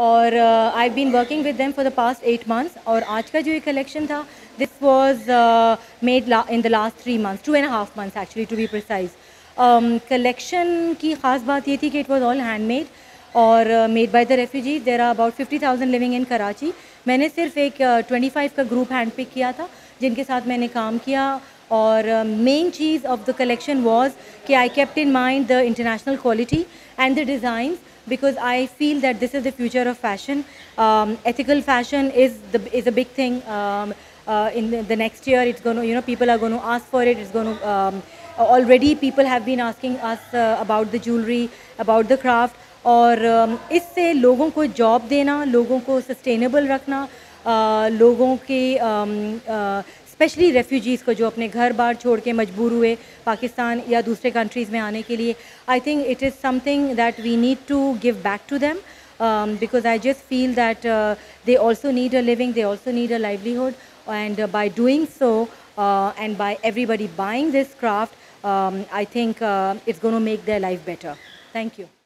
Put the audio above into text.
और I been working with them for the past 8 months. और आज का जो ये कलेक्शन था, this was made in the last 3 months, 2.5 months actually to be precise. Collection की ख़ास बात ये थी कि इट वॉज ऑल हैंडमेड और made by the refugee. There are about 50,000 living in Karachi. मैंने सिर्फ एक 25 का ग्रुप हैंड पिक किया था जिनके साथ मैंने काम किया. और मेन चीज़ ऑफ द कलेक्शन वॉज कि I kept in mind the international quality and the designs, because I feel that this is the future of fashion. Ethical fashion is a big thing. In the next year, it's going to, people are going to ask for it. It's going to already people have been asking us about the jewelry, about the craft. और इससे लोगों को job देना, लोगों को sustainable रखना, लोगों के स्पेशली रेफ्यूजीज़ को जो अपने घर बार छोड़ के मजबूर हुए पाकिस्तान या दूसरे कंट्रीज़ में आने के लिए, I think it is something that we need to give back to them, because I just feel that they also need a living, they also need a livelihood, and by doing so and by everybody buying this craft, I think it's going to make their life better. Thank you.